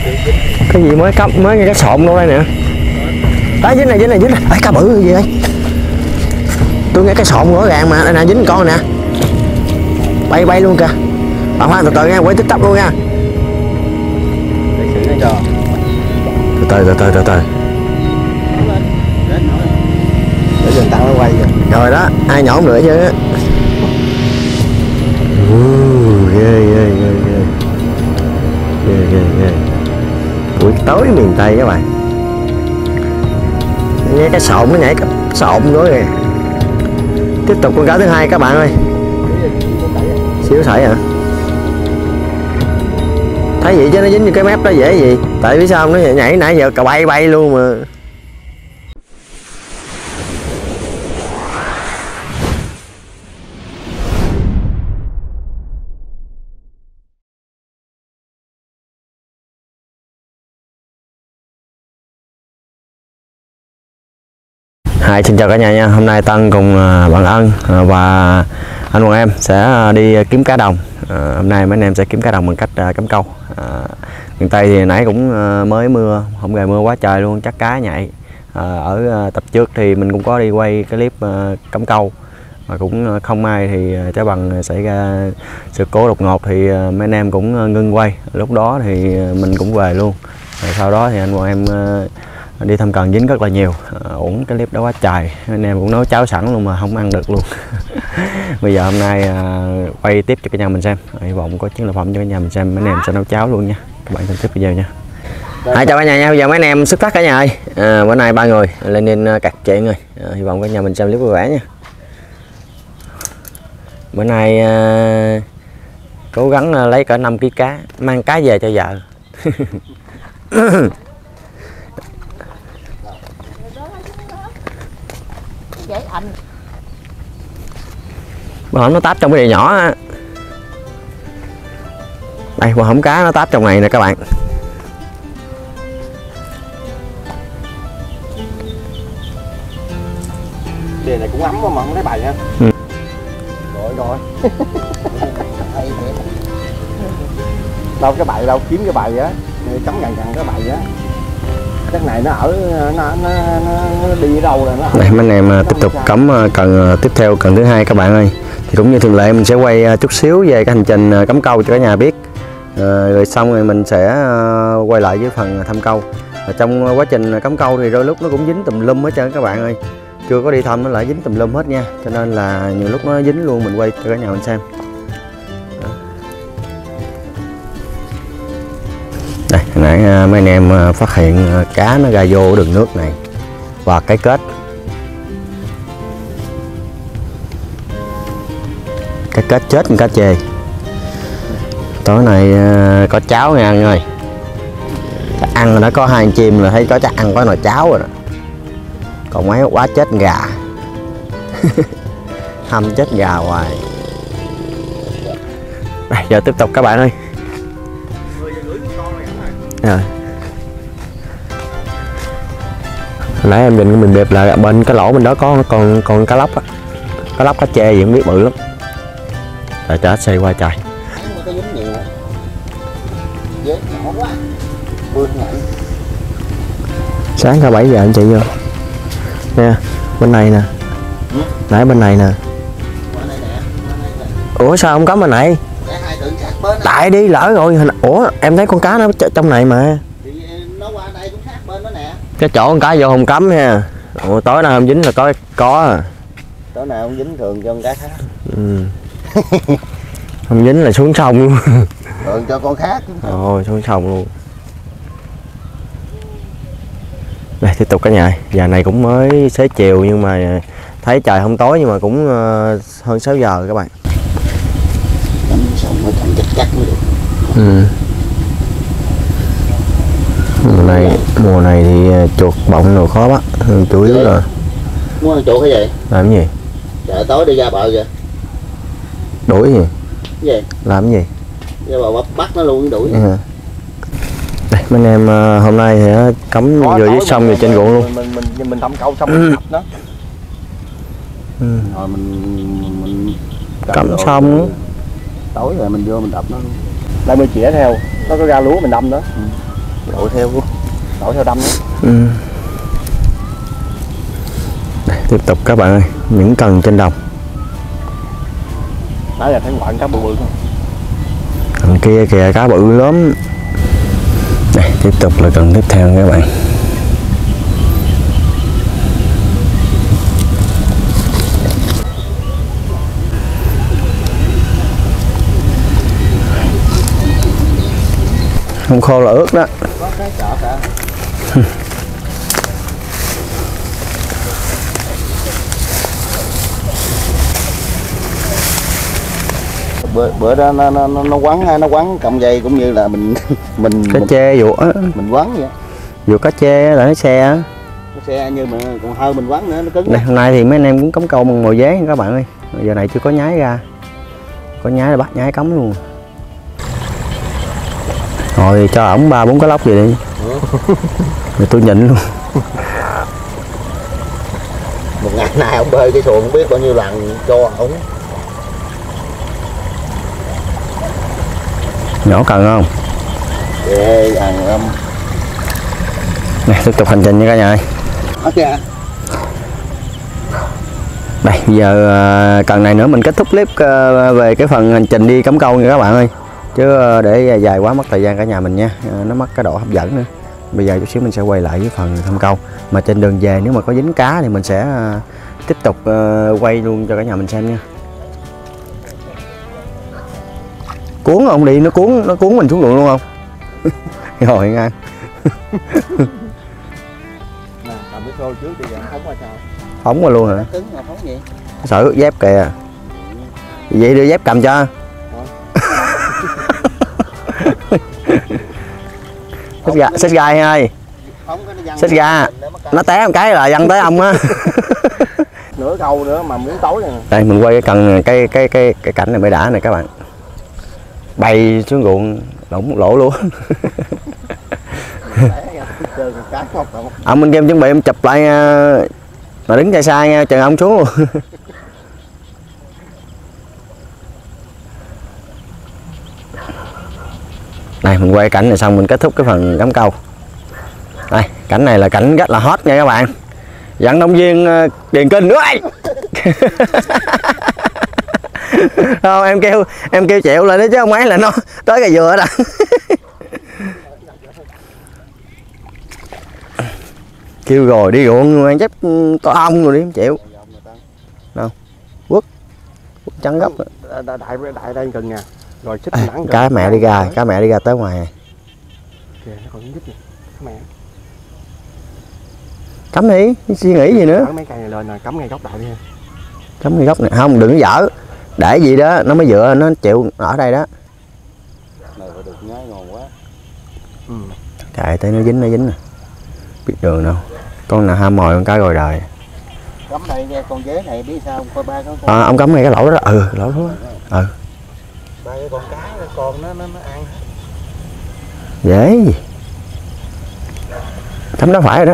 Cái gì mới cấp mới nghe cái sộn đâu đây nè. Đấy dính này. Ấy cá bự gì đây? Tôi nghe cái sộn rõ ràng mà. Đây nè dính con nè. Bay luôn kìa. Bạn khoan từ từ nha, quay tích tắp luôn nha. Từ từ. để dừng tăng nó quay rồi đó, ai nhổm nữa chứ. Ghê. Buổi tối miền Tây các bạn, nghe cái sộn nó nhảy cái sộn nữa kìa. Tiếp tục con cá thứ hai các bạn ơi. Xíu sảy hả? Thấy vậy chứ nó dính như cái mép đó dễ gì. Tại vì sao nó nhảy nãy giờ cà bay luôn mà. Xin chào cả nhà nha. Hôm nay Tân cùng bạn Ân và anh Hoàng em sẽ đi kiếm cá đồng. Hôm nay mấy anh em sẽ kiếm cá đồng bằng cách cắm câu. Miền Tây thì nãy cũng mới mưa, không gài mưa quá trời luôn, chắc cá nhạy. Ở tập trước thì mình cũng có đi quay cái clip cắm câu mà cũng không may thì trái bằng xảy ra sự cố đột ngột thì mấy anh em cũng ngưng quay. Lúc đó thì mình cũng về luôn. Rồi sau đó thì anh Hoàng em đi thăm cần dính rất là nhiều. Uổng cái clip đó quá trời, anh em cũng nấu cháo sẵn luôn mà không ăn được luôn. Bây giờ hôm nay quay tiếp cho cả nhà mình xem, hy vọng có chiến lợi phẩm cho cả nhà mình xem. Mấy anh em sẽ nấu cháo luôn nha, các bạn xem tiếp video nha. Chào cả nhà nha, bây giờ mấy anh em xuất phát cả nhà ơi. Bữa nay 3 người lên nên cặt chuyện rồi. Hy vọng cả nhà mình xem clip vui vẻ nha. Bữa nay cố gắng lấy cỡ 5 kg cá, mang cá về cho vợ. Bà hổm nó táp trong cái đĩa nhỏ á. Đây, bà hổm cá nó táp trong này nè các bạn. Đĩa này cũng ấm mà không lấy bài nha. Rồi. Đâu cái bài đâu, kiếm cái bài á, cắm gần cái bài á. Cái này nó ở nó đi ở đâu rồi nó. Đây mấy anh em tiếp tục cắm cần tiếp theo, cần thứ hai các bạn ơi. Thì cũng như thường lệ mình sẽ quay chút xíu về cái hành trình cắm câu cho cả nhà biết. Rồi xong rồi mình sẽ quay lại với phần thăm câu. Và trong quá trình cắm câu thì đôi lúc nó cũng dính tùm lum hết trơn các bạn ơi. Chưa có đi thăm nó lại dính tùm lum hết nha. Cho nên là nhiều lúc nó dính luôn, mình quay cho cả nhà mình xem. Đây, hồi nãy mấy anh em phát hiện cá nó ra vô đường nước này và cái kết. Cái kết chết con cá chê. Tối nay có cháo nha anh ơi. Chắc ăn rồi, đã có 2 con chim là thấy có chắc ăn có nồi cháo rồi đó. Còn mấy quá chết gà. Hâm chết gà hoài. Đây, giờ tiếp tục các bạn ơi. Rồi. Nãy em định mình đẹp là bên cái lỗ bên đó có còn cá lóc á. Cá lóc cá chê gì không biết, bự lắm. Tại trả xe qua trời. Sáng cả 7 giờ anh chị vô. Nè, bên này nè. Nãy bên này nè. Ủa sao không cắm bên này? Tại đi lỡ rồi. Ủa em thấy con cá nó trong này mà. Nó qua đây cũng sát bên đó nè. Cái chỗ con cá vô không cắm nha. Ủa, tối nào không dính là có à. Tối nào không dính thường cho con cá khác. Không dính là xuống sông luôn. Thường cho con khác. Ôi xuống sông luôn. Đây tiếp tục cả nhà. Giờ này cũng mới xế chiều nhưng mà thấy trời không tối nhưng mà cũng hơn 6 giờ các bạn. Chắc mới được. Mùa này thì chuột bọng đồ khó bắt, chủ yếu là muốn ăn chuột cái gì? Làm cái gì? Trời tối đi ra bờ kìa. Đuổi gì? Cái gì? Làm cái gì? Ra bờ bắt nó luôn, đuổi. Đây mấy anh em hôm nay thì cắm vừa dưới sông vừa trên ruộng luôn. Mình thăm câu xong mình đập đó. Rồi mình cắm xong tối rồi mình vô mình đập nó luôn. Lại mình chĩa theo, nó có ra lúa mình đâm đó. Đội theo đâm đó. Đây, tiếp tục các bạn ơi, những cần trên đồng. Nãy giờ thấy ngoạn cá bự bự không? Thằng kia kìa cá bự lắm. Đây, tiếp tục là cần tiếp theo các bạn. Không khô là ướt đó. Có cái chợ cả. bữa đó nó quắn cọng dây cũng như là mình Cá chê dụ á, mình quắn vậy. dụ cá chê là nó xe á. Nó xe như mà còn hơi mình quắn nữa nó cứng. Đây, hôm nay thì mấy anh em cũng cắm câu bằng mồi dế các bạn ơi. Giờ này chưa có nhái ra. Có nhái là bắt nhái cắm luôn. Rồi cho ổng 3-4 cái lóc gì đi. Rồi tôi nhịn luôn. Một ngày nay ông bơi cái xuồng không biết bao nhiêu lần cho ổng. Nhỏ cần không? Ghê lắm. Này, tiếp tục hành trình nha cả nhà ơi. Ok. Đây, giờ cần này nữa mình kết thúc clip về cái phần hành trình đi cắm câu nha các bạn ơi. Chứ để dài quá mất thời gian cả nhà mình nha, nó mất cái độ hấp dẫn nữa. Bây giờ chút xíu mình sẽ quay lại với phần thăm câu. Mà trên đường về nếu mà có dính cá thì mình sẽ tiếp tục quay luôn cho cả nhà mình xem nha. Cuốn không đi, nó cuốn mình xuống ruộng luôn không? Rồi ngang. Nè, cầm cái xô trước đi giờ phóng qua sao? Phóng qua luôn hả? Cứng mà phóng gì? Sợ ướt dép kìa. Vậy đưa dép cầm cho. Xích gai ơi. Xích ga. Nó té một cái là văng tới ông á. Nửa câu nữa mà miếng tối này. Đây mình quay cái cần cái cảnh này mới đã này các bạn. Bay xuống ruộng lỗ luôn. Ông bên kia chuẩn bị em chụp lại mà đứng xa xa nha, chờ ông xuống luôn. Này mình quay cảnh này xong mình kết thúc cái phần cắm câu. Đây, cảnh này là cảnh rất là hot nha các bạn. Vận động viên Điền Kinh nữa. Không, em kêu chịu lại đó chứ không ấy là nó tới cái dừa đó. Kêu rồi đi ruộng ăn chép to ong rồi đi không chịu. Đâu? Quất trắng gấp. Đại đây cần nha. Rồi xích nắng. Cá mẹ đi ra tới ngoài. Kìa nó còn nhích nè. Mẹ. Cắm đi, suy nghĩ gì nữa. Mấy cây này lên rồi cắm ngay góc đại đi. Cắm ngay góc này, không đừng có dở. Để gì đó nó mới dựa nó chịu ở đây đó. Này phải được nhái ngon quá. Chạy tới nó dính nè. Biết đường đâu. Con nào ham mồi con cá rồi đời. Cắm đây nha, con dế này biết sao coi ba con. Ông cắm ngay cái lỗ đó. Lỗ đó. Ba cái con cá con nó ăn. Dễ gì. Cắm đó phải rồi đó.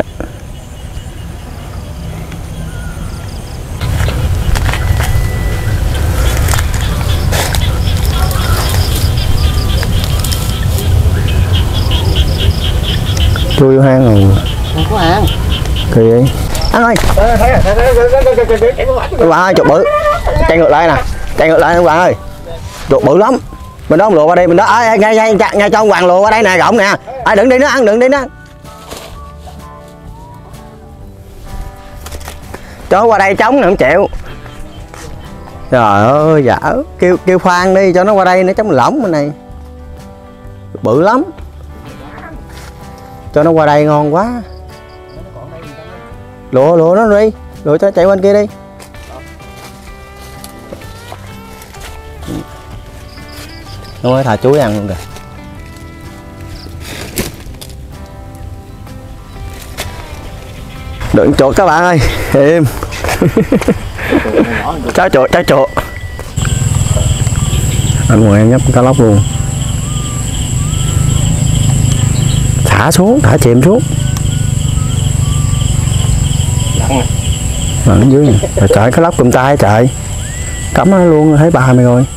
Chui vô hang rồi. Không có hang. Kỳ vậy? Anh ơi. Các bạn ơi, chuột bự. Chạy ngược lại nè. Chạy ngược lại các bạn ơi. Chuột bự lắm. Mình đó ông lùa qua đây, mình đó ngay cho ông Hoàng lùa qua đây nè, rộng nè. Đừng đi nữa ăn, đừng đi nữa. Chó qua đây trống nè không chịu. Trời ơi, dạ kêu khoan đi cho nó qua đây nó chống lỏng bên này. Bự lắm. Cho nó qua đây ngon quá. Lùa nó đi. Lùa cho chạy bên kia đi. Nó mới thả chuối ăn luôn kìa. Đừng chuột các bạn ơi. Im. Trái chuột. Anh ngồi em nhấp cá lóc luôn. Thả chìm xuống. Ở dưới này. Rồi trời cá lóc cầm tay trời. Cắm nó luôn thấy bà mày rồi.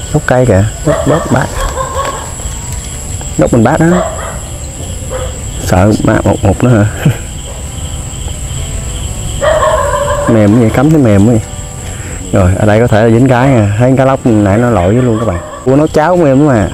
Đốt cây kìa, đốt bát, đốt mình bát đó. Sợ một nữa hả? Mềm vậy, cắm thấy mềm vậy. Rồi ở đây có thể là dính cái nè, thấy cá lóc nãy nó lội với luôn các bạn. Cua nấu cháo mềm mà.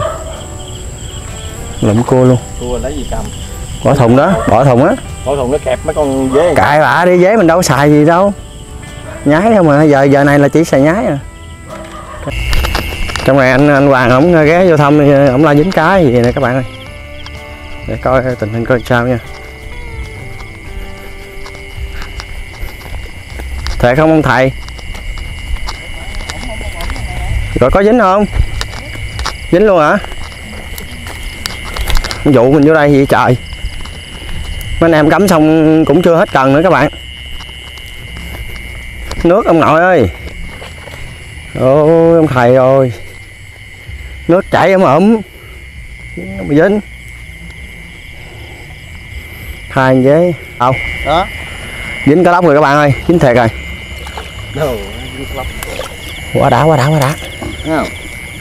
Lụm cua luôn. Cua lấy gì cầm? Bỏ thùng đó, bỏ thùng á. Bỏ thùng nó kẹp mấy con dế. Cãi bả đi, dế mình đâu có xài gì đâu. Nhái đâu mà, giờ này là chỉ xài nhái à. Trong này anh Hoàng ổng ghé vô thăm, ổng la dính cái gì nè các bạn ơi. Để coi tình hình coi sao nha. Thiệt không ông thầy? Rồi có dính không? Dính luôn hả? Dụ mình vô đây gì trời. Mấy anh em cắm xong cũng chưa hết cần nữa các bạn. Nước ông nội ơi. Ôi ông thầy ơi. Nước chảy ẩm dính. Hai ghế đâu đó dính cá lóc rồi các bạn ơi, dính thiệt rồi. Quá đã. Thấy không?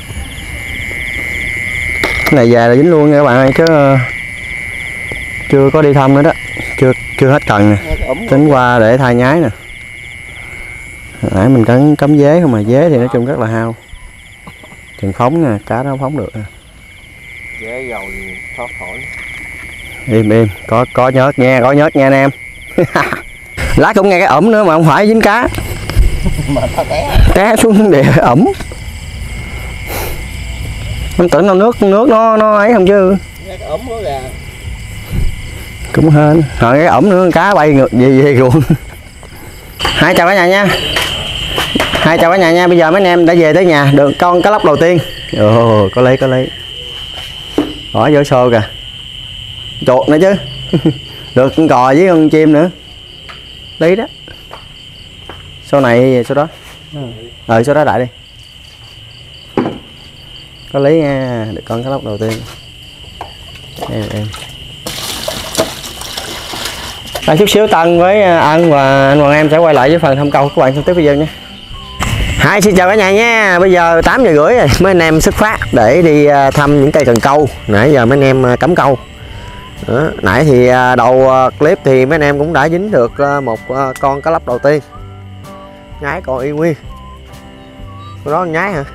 Cái này về là dính luôn nha các bạn ơi, chứ chưa có đi thăm nữa đó, chưa hết cần nè. Tính qua để thay nhái nè. Nãy mình cắm dế không mà, dế thì nói chung rất là hao. Chừng phóng nè, cá nó không phóng được nè. Dế dầu gì thoát khỏi. Im có nhớt nha, anh em. Lát cũng nghe cái ẩm nữa mà không phải dính cá. Mà nó té xuống địa ẩm. Mình tưởng đâu nước nó ấy không chứ. nghe cái ẩm quá kìa. Cũng hên rồi cái ẩm nữa, cá bay ngược về ruộng. Hai chào cả nhà nha. Bây giờ mấy anh em đã về tới nhà được con cá lóc đầu tiên. Ồ, có lấy bỏ vô xô kìa, chuột nữa chứ. Được con cò với con chim nữa, lý đó. Sau này sau đó sau đó đại đi, có lấy nha, được con cá lóc đầu tiên em. Chút xíu Tân với Ân và anh Hoàng em sẽ quay lại với phần thăm câu các bạn trong tiếp video nhé. Hi, xin chào cả nhà nha. Bây giờ 8 giờ rưỡi rồi, mấy anh em xuất phát để đi thăm những cây cần câu. Nãy giờ mấy anh em cắm câu đó. Nãy thì đầu clip thì mấy anh em cũng đã dính được một con cá lóc đầu tiên. Nhái còn y nguyên. Con đó nhái hả?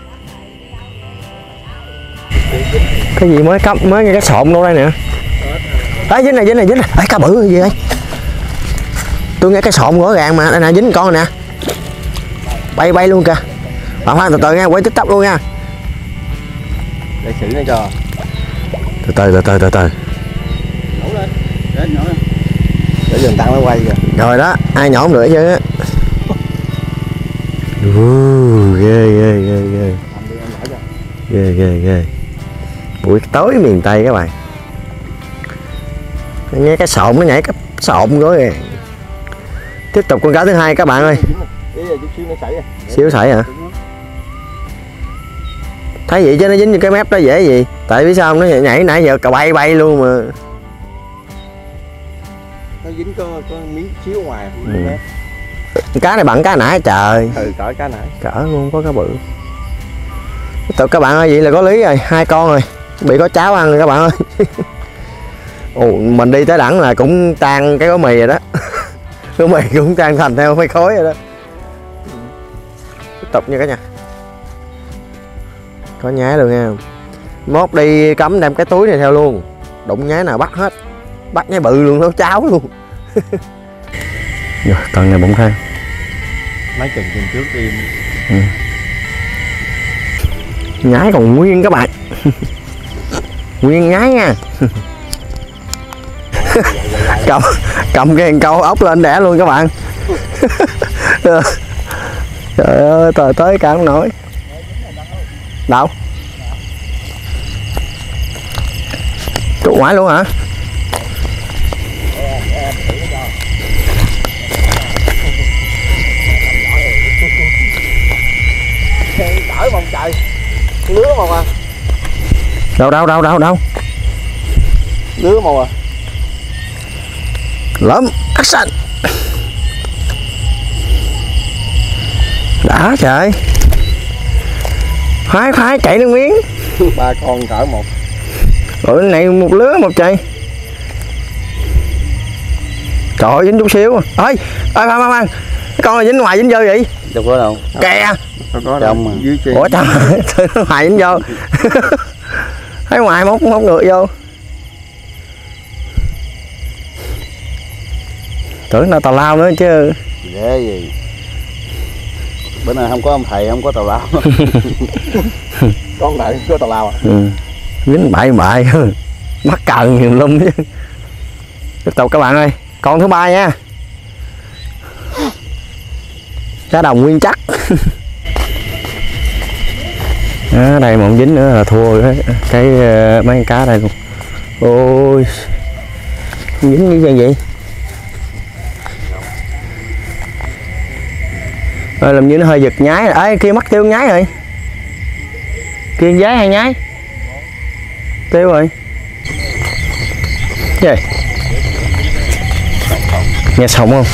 Cái gì mới nghe cái sộn đâu đây nè. Đấy, dính này. Ê, cá bự gì đây? Tôi nghe cái sộn rõ ràng mà. Đây nè, dính con nè. Bay luôn kìa. Bạn Khoan từ từ nha, quay TikTok luôn nha. Để xử nó cho. Từ từ. Nổ lên. Để nổ lên. Để dần tăng nó quay kìa. Rồi đó, ai nhổ nữa chứ á. Ghê. Buổi tối miền Tây các bạn. Nghe cái sộn nó nhảy cái sộn rồi. Tiếp tục con cá thứ hai các bạn ơi. Xíu sảy hả? Thấy vậy chứ nó dính như cái mép đó dễ gì. Tại vì sao nó nhảy nãy giờ cà bay luôn mà. Nó dính có miếng xíu ngoài. Cá này bằng cá nãy trời. Cỡ cá nãy. Cỡ luôn, có cá bự. Tiếp tục các bạn ơi, vậy là có lý rồi, 2 con rồi. Bị có cháo ăn rồi các bạn ơi. Ồ, mình đi tới đẳng là cũng tan cái gói mì rồi đó. Gói mì cũng tan thành theo mấy khối rồi đó. Tiếp tục nha cả nhà. Có nhái luôn nha. Mốt đi cắm đem cái túi này theo luôn. Đụng nhái nào bắt hết. Bắt nhái bự luôn, nấu cháo luôn. Rồi, con này bụng than. Mấy chừng trước đi. Nhái còn nguyên các bạn. Nguyên nhái nha. cầm cái câu ốc lên đẻ luôn các bạn. Trời ơi, tới cả không nổi. Đâu? Trụ ngoại luôn hả? Đỡ vòng trời. Lứa một à. Đâu? Lứa một à. Lắm, action. Đã trời. Khoái chạy nước miếng. 3 con cỡ một. Rồi cái này một lứa một chạy. Trời ơi dính chút xíu. Ơi khoan. Cái con này dính ngoài dính vô vậy? Đâu có đâu. Kè. Đâu có đâu mà. Dưới trên. Ủa trời ngoài dính vô. Thấy ngoài móc ngược vô. Tưởng là tào lao nữa chứ. Ghê gì. Bữa nay không có ông thầy, không có tào lao. Con này có tào lao à? Dính bại mắc cần nhiều lum chứ. Tiếp tục các bạn ơi, con thứ 3 nha. Cá đồng nguyên chắc. Đó, đây mà không dính nữa là thua cái mấy con cá đây luôn. Ôi không dính như vậy. Rồi làm như nó hơi giật nhái. Ê kia mắc tiêu nhái rồi. Kia giái hay nhái? Tiêu rồi. Gì? Nghe sống không?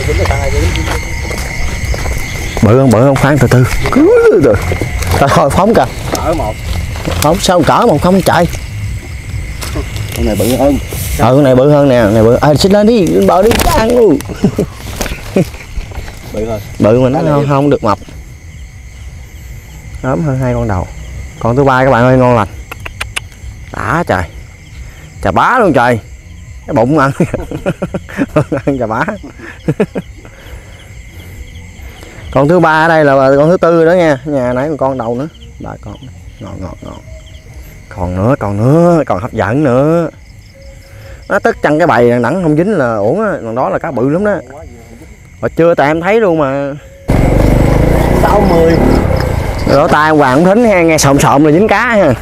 Bự không khoan từ từ. Thôi phóng kìa. Cỡ một. Phóng sao cỡ một không chạy. Con này bự hơn. Con này bự hơn nè, này bự. Xích lên đi, lên bờ đi ăn luôn. Bự hơn. Bự mà nó không được mập. Ốm hơn 2 con đầu. Con thứ 3 các bạn ơi, ngon lành. Đã trời. Chà bá luôn trời. Cái bụng ăn. Ăn chà bá. Con thứ 3 ở đây là con thứ 4 đó nha. Nhà nãy còn con đầu nữa. 3 con. Ngọt. Còn nữa, còn hấp dẫn nữa. Nó tất chân cái bầy đẳng không dính là uổng á, còn đó là cá bự lắm đó. Mà chưa tại em thấy luôn mà. 60. Lỗ tai hoàng cũng thính ha, nghe sộm là dính cá ha.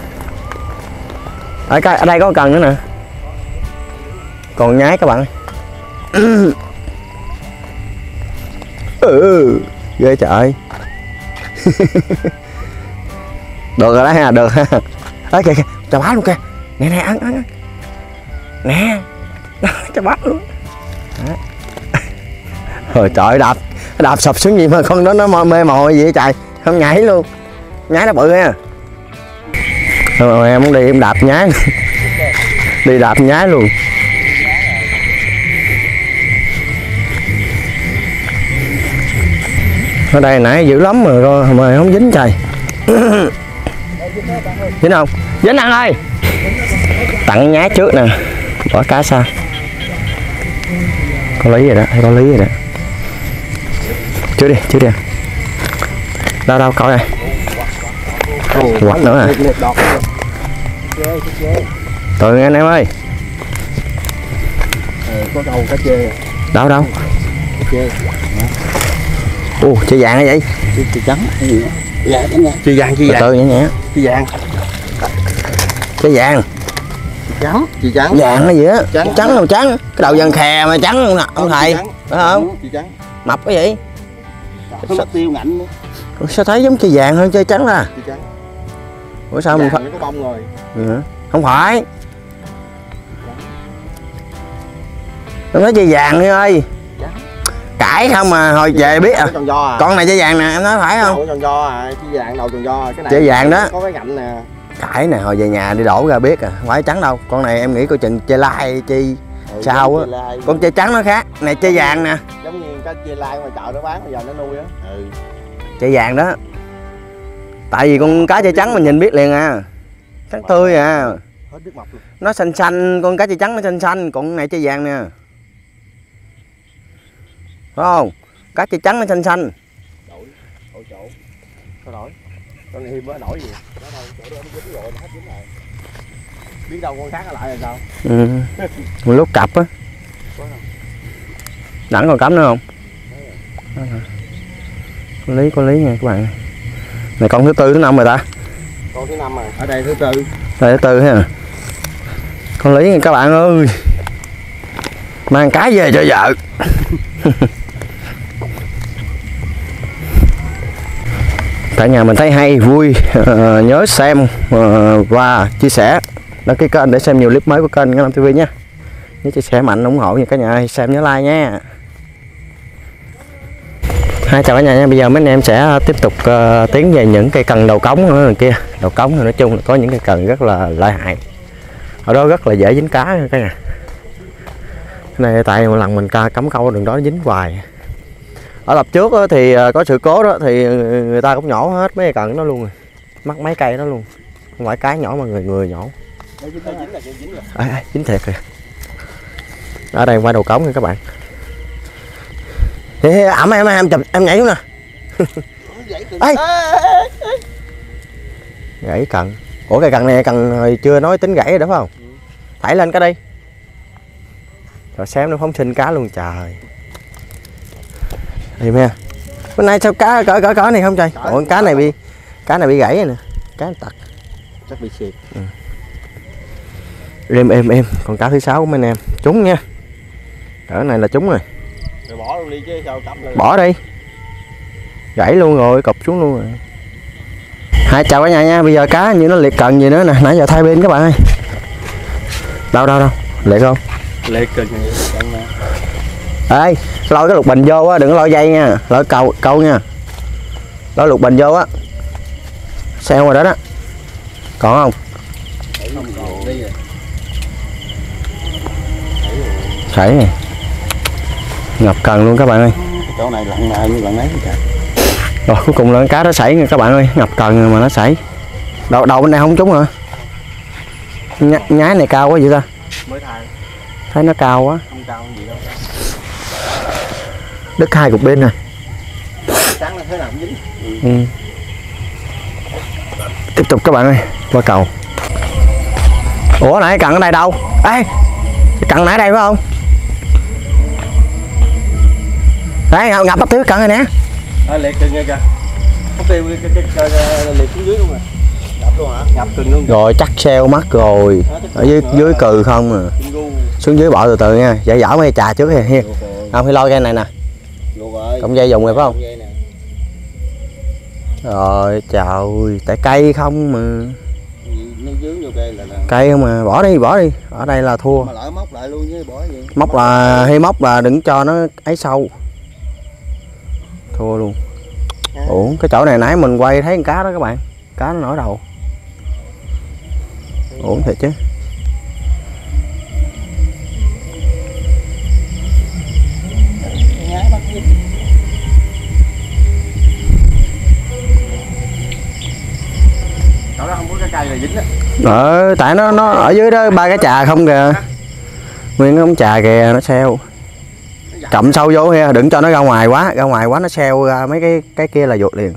Ở đây có cần nữa nè. Còn nhái các bạn. Ghê trời. Được rồi đó ha, được ha. Ê kìa, chà bá luôn kìa. Nè ăn. Nè. Chà bá luôn. Rồi trời đạp sập xuống gì mà con đó nó mê mồi vậy trời. Không nhảy luôn. Nhái nó bự ha. Rồi em muốn đi em đạp nhái. Đi đạp nhái luôn. Ở đây nãy dữ lắm rồi mà không dính trời. Dính không? Dính ăn ơi. Tặng nhái trước nè. Bỏ cá xa. Có lý rồi đó, có lý rồi đó. Trước đi. Đâu coi này. Quạch nữa à. Từ anh em ơi. Có đầu cá chê. Đâu. Cá chê. Chê vàng hay vậy? Chê trắng cái gì? Chê vàng. Từ nhẹ. Chê vàng. Chê vàng. Chê trắng. Vàng hay gì á? Trắng đâu trắng. Cái đầu vàng khè mà trắng không nè, ông thầy. Phải không? Chê trắng. Mập cái gì? Nó tiêu ngạnh nữa. Sao thấy giống chê vàng hơn chê trắng ra? Chê trắng. Ủa sao mình phải? Nó có bông rồi. Không phải. Nó nói chê vàng đi ơi. Cãi không mà hồi về biết à. Con này chê vàng nè, em nói phải không? Đầu tròn do à, chê vàng đầu tròn do. Cái này chê vàng đó. Có cái ngạnh nè. Cãi nè, hồi về nhà đi đổ ra biết à, không phải trắng đâu. Con này em nghĩ coi chừng chê lai chi sao á. Con chê trắng nó khác, này chê vàng nè. Giống như cái chê lai ngoài chợ nó bán bây giờ nó nuôi á. Chê vàng đó. Tại vì con cá chê trắng mình nhìn biết liền à. Trắng tươi à. Hết nước mập luôn. Nó xanh, con cá chê trắng nó xanh, còn này chê vàng nè. Phải không? Cá chê trắng nó xanh. Đổi chỗ. Sao đổi? Con này hiếm mới đổi gì? Đó đâu, chỗ đó nó dính rồi, nó hết dính rồi. Biết đâu con khác nó lại là sao? Một lúc cặp á. Đẳng còn cắm nữa không? Có lý nha các bạn. Này con thứ 4 thứ 5 rồi ta. Con thứ 5 rồi, ở đây thứ 4. Đây thứ 4 ha. Con lý nha các bạn ơi. Mang cái về cho vợ. Cả nhà mình thấy hay, vui, nhớ xem và chia sẻ, đăng ký kênh để xem nhiều clip mới của kênh Ngân Long TV nha. Nhớ chia sẻ mạnh ủng hộ nha cả nhà, xem nhớ like nha. Hai chào cả nhà nha. Bây giờ mấy anh em sẽ tiếp tục tiến về những cây cần đầu cống nữa kia. Đầu cống thì nói chung là có những cây cần rất là lợi hại, ở đó rất là dễ dính cá cả nhà. Cái này tại một lần mình cắm câu đường đó dính hoài. Ở tập trước thì có sự cố đó thì người ta cũng nhổ hết mấy cây cần đó luôn rồi, mất mấy cây đó luôn, không phải cái nhỏ mà người nhổ. Dính thiệt rồi. Ở đây qua đầu cống nha các bạn. Ẩm em chụp em nhảy xuống nè. Ê, gãy cần. Ủa cây cần này cần hồi chưa nói tính gãy rồi đó phải không? Thảy lên cái đi. Rồi xem nó phóng sinh cá luôn trời. Đi nha. Bữa nay sao cá cỡ này không trời? Ủa cá này bị gãy rồi nè. Cá tật. Chắc bị xịt. Em còn cá thứ 6 của mấy anh em. Trúng nha. Cỡ này là trúng rồi. Rồi bỏ luôn đi chứ sao cắm lên. Bỏ đi. Gãy luôn rồi, cụp xuống luôn rồi. Hai chào cả nhà nha. Bây giờ cá như nó liệt cần gì nữa nè, nãy giờ thay bên các bạn ơi. Đâu liệt không? Liệt cần nè. Ê, lôi cái lục bình vô á, đừng có lôi dây nha, lôi câu nha. Lôi lục bình vô á. Xeo rồi đó đó. Còn không? Sảy này. Ngập cần luôn các bạn ơi. Chỗ này lặn như lặn ấy kìa. Rồi cuối cùng là con cá nó sảy nha các bạn ơi, ngập cần mà nó sảy. Đầu bên này không trúng hả? Nhái này cao quá vậy ta? Mới thay. Thấy nó cao quá. Không cao gì đâu. Đứt hai cục bên nè. Trắng nó thế nào cũng dính. Tiếp tục các bạn ơi, qua cầu. Ủa nãy cần ở đây đâu? Ê, cần nãy đây phải không? Đấy, ngập bắt tứ cần rồi nè. Liệt cần nha kìa. Không tiêu cái liệt xuống dưới luôn rồi. Ngập luôn hả? Ngập cần luôn. Rồi chắc xeo mất rồi. Ở dưới cừ không à. Xuống dưới bỏ từ từ nha. Dạy dở mấy trà trước kìa. Không phải lôi cây này nè. Cộng dây dùng rồi phải không? Rồi trời, tại cây không mà. Nó dướng vô cây là cây không mà, bỏ đi. Ở đây là thua. Mà lỡ móc lại luôn chứ bỏ gì. Móc là đừng cho nó ấy sâu. Thua luôn. Ủa cái chỗ này nãy mình quay thấy con cá đó các bạn, cá nó nổi đầu. Ủa thiệt chứ. Chỗ đó không có cái cây là dính á. Tại nó ở dưới đó ba cái trà không kìa. Nguyên cái ống trà kìa, nó xeo. Cầm sâu vô ha, đừng cho nó ra ngoài quá nó xeo ra mấy cái kia là vụt liền.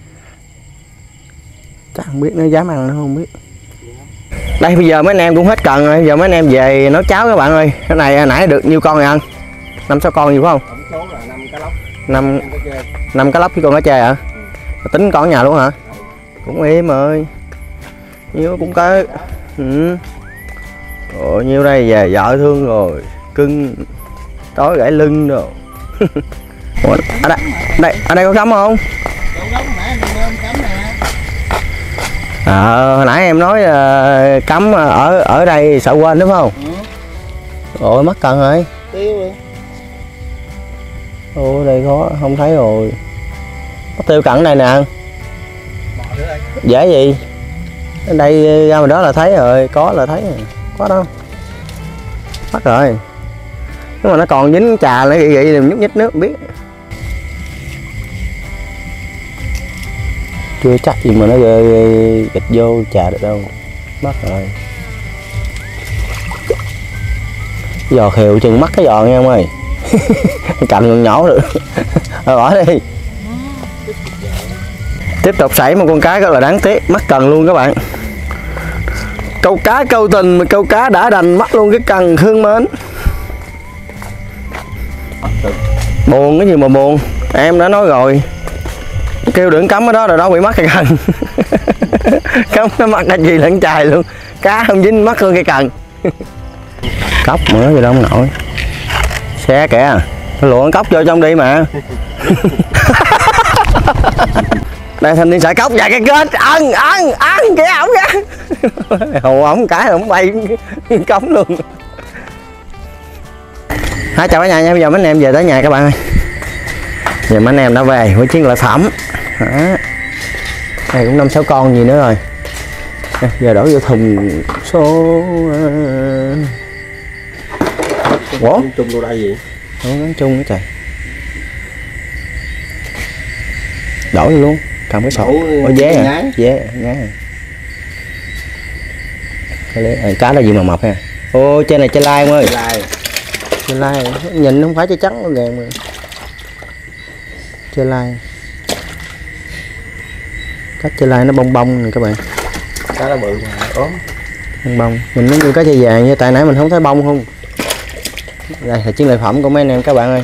Chắc không biết nó dám ăn nó không biết. Đây bây giờ mấy anh em cũng hết cần rồi, giờ mấy anh em về nấu cháo các bạn ơi. Cái này nãy được nhiêu con rồi ăn? 5-6 con gì phải không? Tổng số là 5 cá lóc. 5 cá lóc với con cá chê hả? Tính con ở nhà luôn hả? Cũng im ơi. Nhiêu cũng có. Ồ nhiêu đây về vợ thương rồi, cưng. Tối gãy lưng rồi. Ủa, ở đây có cắm không? Hồi nãy em nói cắm ở đây sợ quên đúng không? Ôi mất cần rồi. Ồ đây có không thấy rồi. Có tiêu cận đây nè. Dễ gì? Ở đây ra mà đó là thấy rồi, có là thấy rồi. Có đâu. Mất rồi. Nhưng mà nó còn dính trà lại gị thì nhúc nhích nước không biết. Chưa chắc gì mà nó gịch vô trà được đâu. Mất rồi. Giò khều chừng mất cái giò nha ông ơi. Cầm còn nhỏ được. Thôi bỏ đi. Tiếp tục xảy một con cá rất là đáng tiếc, mất cần luôn các bạn. Câu cá câu tình mà câu cá đã đành mất luôn cái cần thương mến. Buồn cái gì mà buồn. Em đã nói rồi, kêu đừng cắm ở đó rồi đó bị mất cái cần. Cắm nó mất cái gì lẫn chài luôn. Cá không dính mất luôn cái cần. Cốc nữa gì đâu không nổi. Xe kìa, luồn cốc vô trong đi mà. Đây thanh niên xài cốc vài cái kết ăn kìa ổng kìa. Hù ổng cái ổng bay cống luôn. Chào cả nhà nha, bây giờ mấy anh em về tới nhà các bạn ơi. Nhà mấy anh em đã về với chiến lợi phẩm. Đó. Này cũng 5-6 con gì nữa rồi. Giờ đổ vô thùng số ủa? Chung vô đây gì? Không gắn chung nữa trời. Đổ vô luôn, cầm cái sọt. Ủa vé à? Vé, nhái à. Cá là gì mà mập ha? Ô trên này chơi lai ông ơi. Chơi lai. Nhìn không phải chơi trắng đâu kìa mà. Chơi lai. Cách chơi lai nó bông bông nè các bạn. Cá nó bự mà ốm. Bông bông. Nhìn nó như cá chơi vàng như tại nãy mình không thấy bông không. Đây là chiến lợi phẩm của mấy anh em các bạn ơi.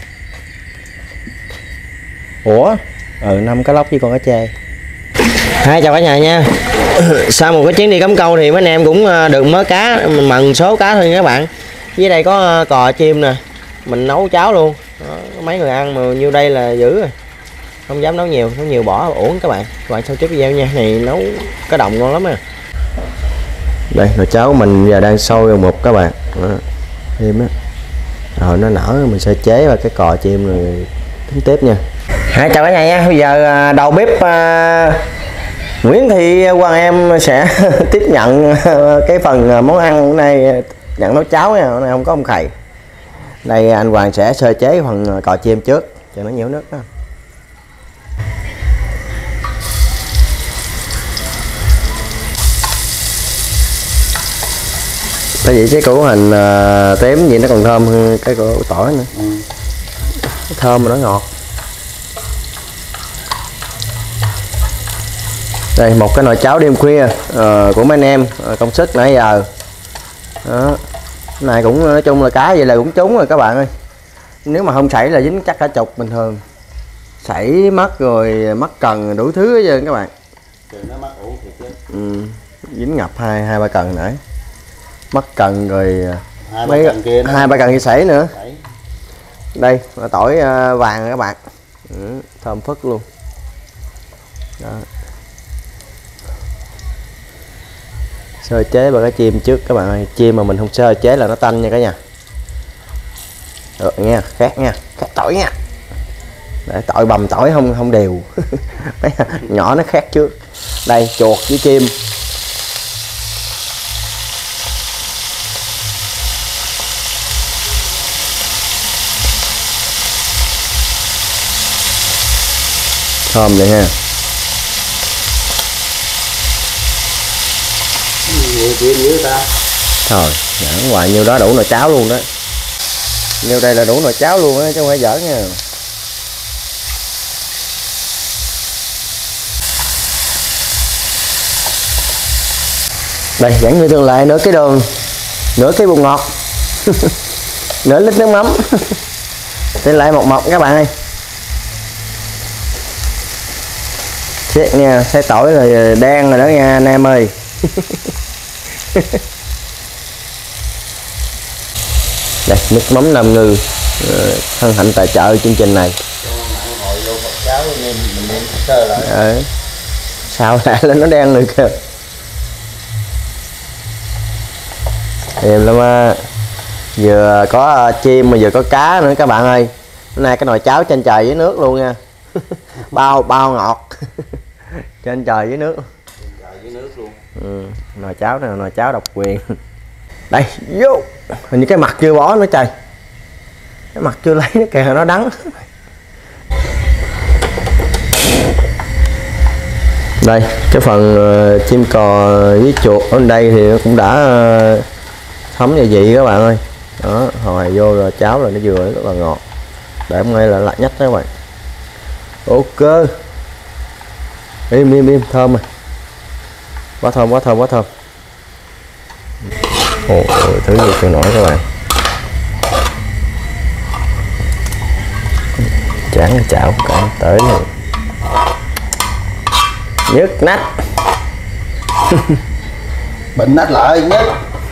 Ủa? 5 cá lóc với con cá chê. Hai chào cả nhà nha. Sau một cái chuyến đi cắm câu thì mấy anh em cũng được mớ cá, mình mần số cá thôi nha các bạn. Dưới đây có cò chim nè, mình nấu cháo luôn. Đó, mấy người ăn mà nhiêu đây là dữ rồi. Không dám nấu nhiều bỏ uổng các bạn. Các bạn xem tiếp video nha, này nấu cá đồng ngon lắm à. Đây nồi cháo của mình giờ đang sôi vào một các bạn. Thêm á. Rồi nó nở mình sẽ chế vào cái cò chim rồi tính tiếp nha. Hãy chào cả nhà nha. Bây giờ đầu bếp Nguyễn Thị Hoàng em sẽ tiếp nhận cái phần món ăn này, nhận nấu cháo nha. Hôm nay không có ông thầy. Đây anh Hoàng sẽ sơ chế phần cò chim trước cho nó nhiễu nước đó. Cái gì cái củ hành tím gì nó còn thơm hơn cái củ tỏi nữa. Thơm mà nó ngọt. Đây một cái nồi cháo đêm khuya của mấy anh em công sức nãy giờ. Đó. Cái này cũng nói chung là cá vậy là cũng trúng rồi các bạn ơi. Nếu mà không sảy là dính chắc cả chục bình thường. Sảy mất rồi mất cần đủ thứ hết trơn các bạn. Nó mất ủ thiệt chứ. Dính ngập 2-3 cần nãy. Mất cần rồi 2-3 cần gì sảy nữa. Đây là tỏi vàng rồi các bạn. Thơm phức luôn. Đó. Sơ chế vào cái chim trước các bạn ơi. Chim mà mình không sơ chế là nó tanh nha cả nhà. Được nha, khác nha, khác tỏi nha. Để tỏi bầm tỏi không đều. Nhỏ nó khác trước. Đây chuột với chim. Thơm vậy ha. Nhiều ta. Thôi, nhãn hoài nhiêu đó đủ nồi cháo luôn đó. Nhiêu đây là đủ nồi cháo luôn á chứ không phải giỡn nha. Đây vẫn như thường lệ nửa cái đường, nửa cái bột ngọt, nửa lít nước mắm. Thêm lại một mọc các bạn ơi. Xét nha, thấy tỏi là đen rồi đó nha anh em ơi. Đây nước mắm Nam Ngư hân hạnh tài trợ chương trình này. Sao lại lên nó đen rồi kìa. Em lắm á. Vừa có chim mà vừa có cá nữa các bạn ơi. Hôm nay cái nồi cháo trên trời với nước luôn nha. bao ngọt. Trên trời với nước. Nồi cháo này là nồi cháo độc quyền. Đây vô. Hình như cái mặt chưa bỏ nữa trời. Cái mặt chưa lấy nó kìa, nó đắng. Đây cái phần chim cò với chuột ở đây thì nó cũng đã thấm gia vị các bạn ơi. Đó hồi vô rồi cháo là nó vừa rất là ngọt. Để hôm nay là lạ nhất đó các bạn. Ok. Im thơm à. Quá thơm. Ồ, thứ gì chưa nổi các bạn. Chán chảo cả tới này. Nhức nách. Bệnh nách lại nhất.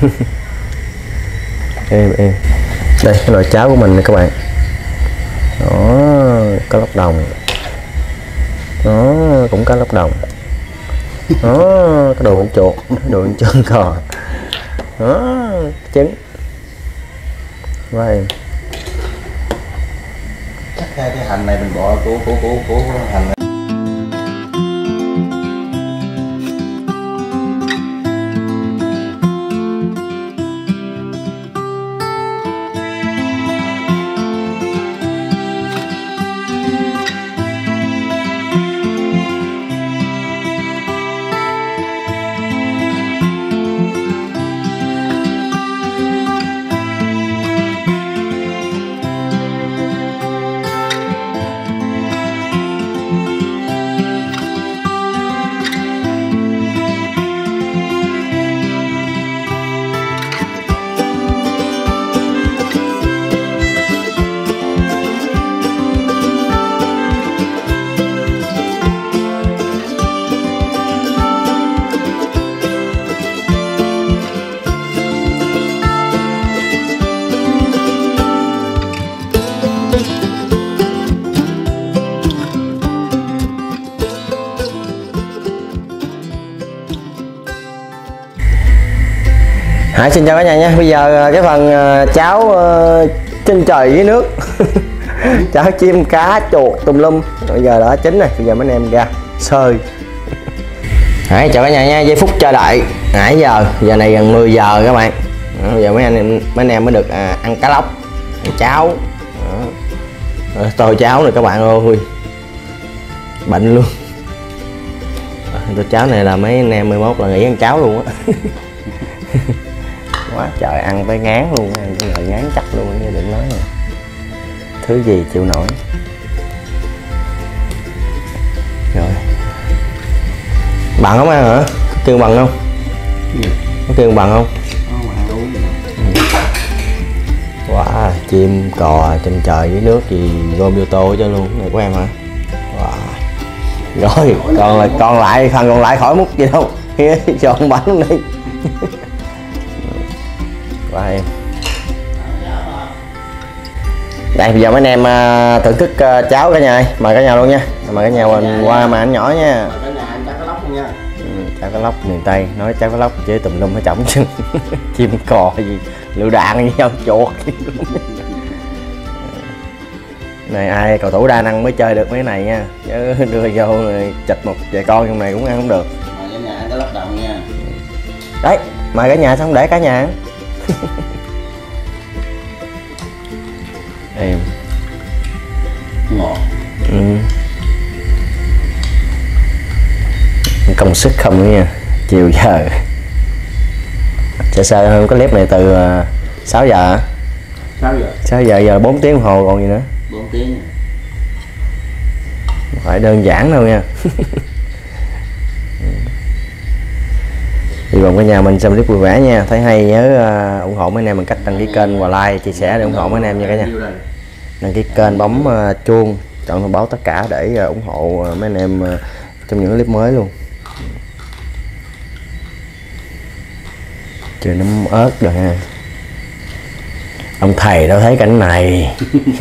Em đây cái nồi cháo của mình nè các bạn. Đó có lóc đồng. Đó cũng có lóc đồng. Đó cái đồ con chuột, đồ con chân cò. Đó trứng. Và em cái hành này mình bỏ của hành này. Xin chào cả nhà nha. Bây giờ cái phần cháo trên trời dưới nước cháo chim cá chuột tùm lum bây giờ đã chín rồi, bây giờ mấy anh em ra sơi. Chào cả nhà nha. Giây phút chờ đợi nãy giờ này gần 10 giờ các bạn. Bây giờ mấy anh em mới được ăn cá lóc, ăn cháo. Tô cháo này các bạn ơi, bệnh luôn. Tô cháo này là mấy anh em 11 là nghỉ ăn cháo luôn á. Quá trời ăn tới ngán luôn, ăn cái lợi ngán chắc luôn, như đừng nói rồi. Thứ gì chịu nổi. Rồi bằng không ăn hả? Có kêu bằng không? Có kêu bằng không? Wow, chim cò trên trời dưới nước gì gom vô tô cho luôn. Cái này của em hả? Wow. Rồi phần còn lại khỏi múc gì đâu. Chọn bánh luôn đi. Và em đây bây giờ mấy anh em thưởng thức cháo cả nhà ơi. Mời cả nhà luôn nha, mời cả nhà mình qua mà anh nhỏ nha. Cả nhà ăn cháo cá lóc luôn nha. Cháo cá lóc miền Tây, nói cháo cá lóc chứ tùm lum hết trỏng chứ. Chim cò gì lựu đạn gì không chuột. Này ai cầu thủ đa năng mới chơi được mấy này nha, chứ đưa vô chịch một vài con trong này cũng ăn không được. Mời cả nhà ăn cá lóc đồng nha. Đấy mời cả nhà xong để cả nhà ăn. Em ngọt. Công sức không nữa nha. Chiều giờ sơ hơn cái clip này từ 6 giờ 6 giờ 4 tiếng đồng hồ còn gì nữa. 4 tiếng phải đơn giản đâu nha. Hy vọng cả nhà mình xem clip vui vẻ nha. Thấy hay nhớ ủng hộ mấy anh em bằng cách đăng ký kênh và like, chia sẻ để ủng hộ mấy anh em nha cả nhà. Đăng ký kênh, bấm chuông, chọn thông báo tất cả để ủng hộ mấy anh em trong những clip mới luôn. Trời nấm ớt rồi ha. Ông thầy đâu thấy cảnh này.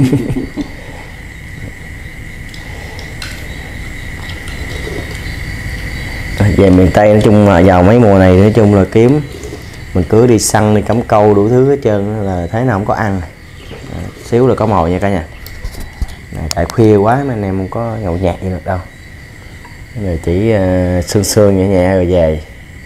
Về miền Tây nói chung là vào mấy mùa này nói chung là kiếm mình cứ đi săn đi cắm câu đủ thứ hết trơn là thấy nào không có ăn. Xíu là có mồi nha cả nhà. Này, tại khuya quá mấy anh em không có nhậu nhạt gì được đâu. Giờ chỉ sương sương nhẹ nhẹ rồi về.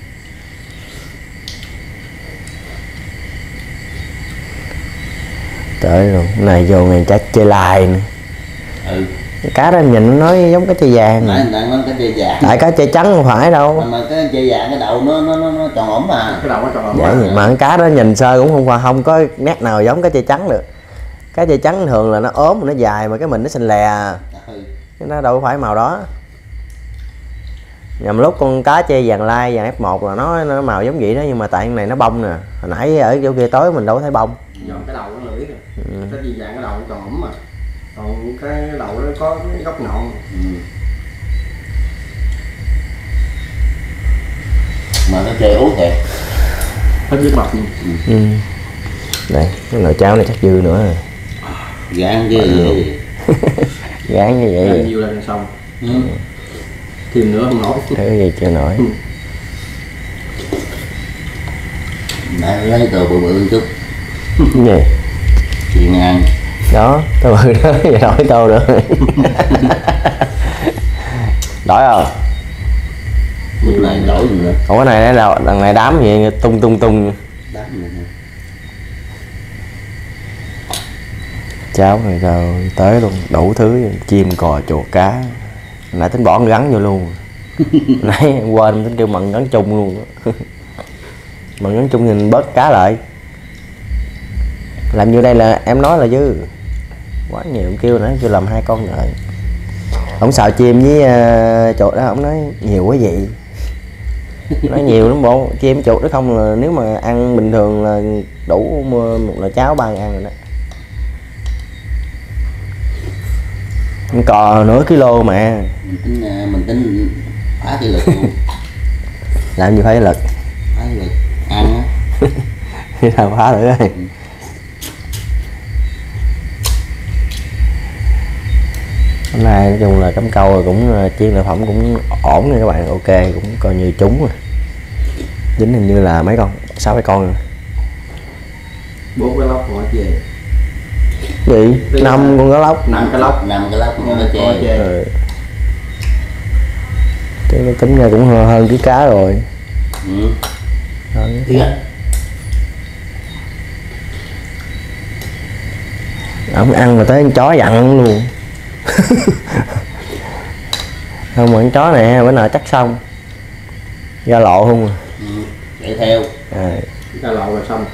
Tới luôn, cái này vô ngày chắc chơi lại nữa. Cái cá đó nhìn nó nói giống cái chơi vàng. Nãy đang nói cái chơi vàng. Tại cá chơi trắng không phải đâu. Mà cái chơi vàng cái đầu nó tròn ổn mà. Cái đầu nó tròn ổn. Vậy mà cái cá đó nhìn sơ cũng không có nét nào giống cái chơi trắng được. Cá chơi trắng thường là nó ốm nó dài mà cái mình nó xinh lè. Nó đâu phải màu đó. Nhằm lúc con cá chơi vàng lai vàng F1 là nó màu giống vậy đó, nhưng mà tại cái này nó bông nè. Hồi nãy ở chỗ kia tối mình đâu có thấy bông. Dọn cái đầu nó lưỡi kìa. Cái gì vàng cái đầu nó tròn ổn mà. Còn cái đầu nó có cái góc nhọn. Mà nó chơi út thiệt. Hết biết bọc. Đây, cái nồi cháo này chắc dư nữa rồi. Gán chứ gì. Gán như vậy. Nhiều là xong. Thêm nữa không nổi. Thứ gì chưa nổi. Nãy lấy cờ bự bự chút. Cái gì? Chuyện ăn. Đó tôi bự đó giờ đổi tô được. Đổi không? Lúc này đổi gì nữa? Ủa cái này nó đằng này đám gì tung tung tung. Đám gì nữa? Cháo này rồi tới luôn đủ thứ chim cò chuột cá. Nãy tính bỏ con rắn vô luôn. Nãy em quên tính kêu mận rắn chung luôn. Mận rắn chung nhìn bớt cá lại. Làm như đây là em nói là dư quá nhiều, em kêu nữa kêu làm 2 con rồi. Ông xào chim với chuột đó, ông nói nhiều quá vậy. Nói nhiều lắm bộ chim chuột đó không là nếu mà ăn bình thường là đủ một nồi cháo 3 ăn rồi đó. Cò nửa kilo mà mình tính phá cái lực luôn. làm gì phải lực, Phá cái lực ăn á. khi nào phá thử ơi. Hôm nay nói chung là cắm câu rồi cũng chiên lợi phẩm cũng ổn nha các bạn, ok cũng coi như trúng rồi. Dính hình như là mấy con 6 con rồi. 4 cái lóc của chê. Gì? 5 con cá lóc. 5 cái lóc. 5 cái lóc của chê. Ừ. Tính ra cũng hơn ký cá rồi. Ừ. Ông ăn mà tới con chó dặn luôn. Không mà con chó này bữa nào chắc xong ra lộ không à. Chạy theo ra lộ là xong.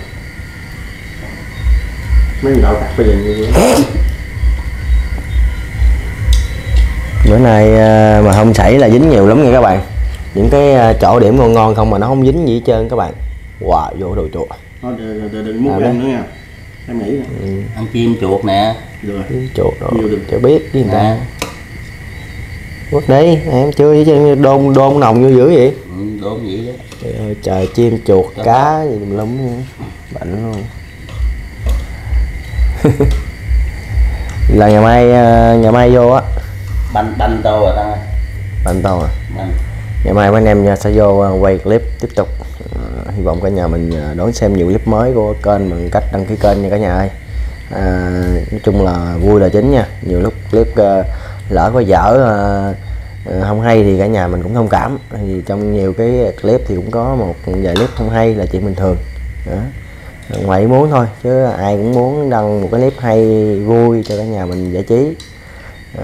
Mấy con đậu cặt bây giờ như vậy. Bữa nay mà không xảy là dính nhiều lắm nha các bạn. Những cái chỗ điểm ngon ngon không mà nó không dính gì hết trơn các bạn. Wow, vô đồ chuột. Thôi đừng mua em nữa nha. Em nghĩ ăn chim chuột nè. Được. Chuột rồi. Cho biết với người ta. Quất đi, em chưa với chân đôn nồng vô dữ vậy. Đôn vậy đó. Trời ơi, trời chim chuột cá gì tùm lum nha. Bệnh luôn. Là ngày mai vô á. Banh tô rồi ta. Banh tô à. Banh. Ngày mai mấy anh em sẽ vô quay clip tiếp tục. Hy vọng cả nhà mình đón xem nhiều clip mới của kênh bằng cách đăng ký kênh nha cả nhà ơi. Nói chung là vui là chính nha. Nhiều lúc clip lỡ có dở không hay thì cả nhà mình cũng thông cảm. Thì trong nhiều cái clip thì cũng có một vài clip không hay là chuyện bình thường. Đó. Ngoài ý muốn thôi chứ ai cũng muốn đăng một cái clip hay vui cho cả nhà mình giải trí. Đó.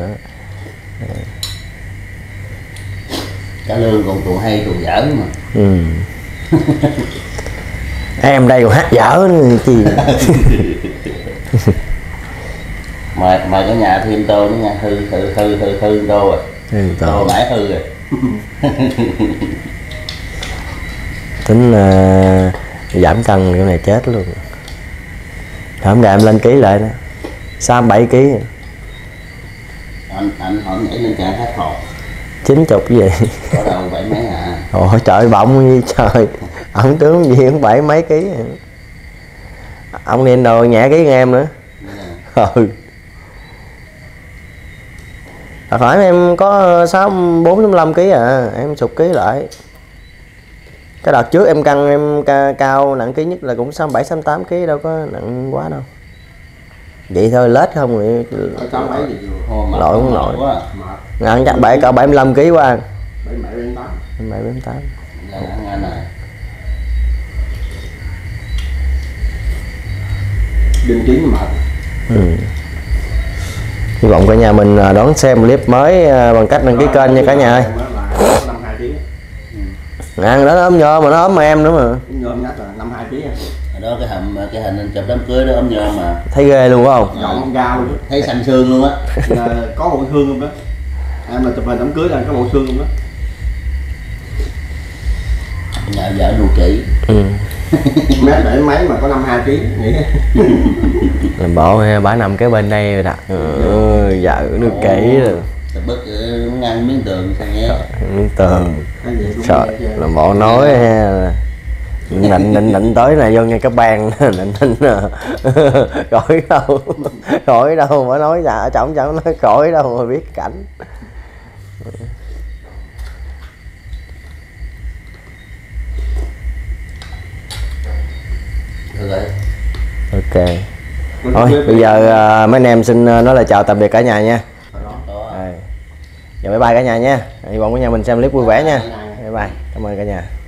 Cả lương còn hay còn dở mà. Ừ. Em đây còn hát dở nữa chi. Mời cả nhà thêm tô nữa nha, hư tô rồi. Tô mãi hư rồi. Tính giảm cân cái này chết luôn. Hôm nay em lên ký lại đó 67 kg. Anh hỏi nhảy lên trang hết hồn 90 gì có đâu 7 mấy à. Ôi trời bọng gì trời. Ông tướng gì cũng 7 mấy ký. Ông nên đồ nhẹ ký em nữa. Ừ. Phải em có 45 kg à, em sụt ký lại. Cái đợt trước em cân em cao nặng ký nhất là cũng 67 68 kg, đâu có nặng quá đâu. Vậy thôi lết không rồi. Lội không nổi. Nặng chắc cỡ 75 kg qua. 77 78. Đinh Tiến mệt. Hy vọng cả nhà mình đón xem clip mới bằng cách đăng ký kênh nha cả nhà ơi. Ăn đó nó ốm nhôm mà nó ốm mà em nữa mà. Nhôm nhắc là 52 kg. Đó cái hình anh chụp đám cưới đó ốm nhôm mà. Thấy ghê luôn không? Giọng cao luôn. Thấy xanh xương luôn á. Có bộ xương luôn đó. Em là chụp hình đám cưới là có bộ xương luôn đó. Nhà vợ nuôi kỹ. Mét 7 mấy mà có 52 kg nghĩ. Làm bộ bả nằm cái bên đây rồi đặt. Vợ nuôi kỹ rồi. Bớt ngăn miếng tường sao nhé. Miếng tường. Trời, làm bộ nói nịnh tới này vô nghe cái bàn nịnh khỏi đâu mà nói dạ chồng nói khỏi đâu mà biết cảnh. Được rồi. Ok. Thôi bây giờ mấy anh em xin nói lời chào tạm biệt cả nhà nha. Rồi. Giờ bye bye cả nhà nha. Hy vọng cả nhà mình xem clip vui vẻ nha. Bye bye. Cảm ơn cả nhà.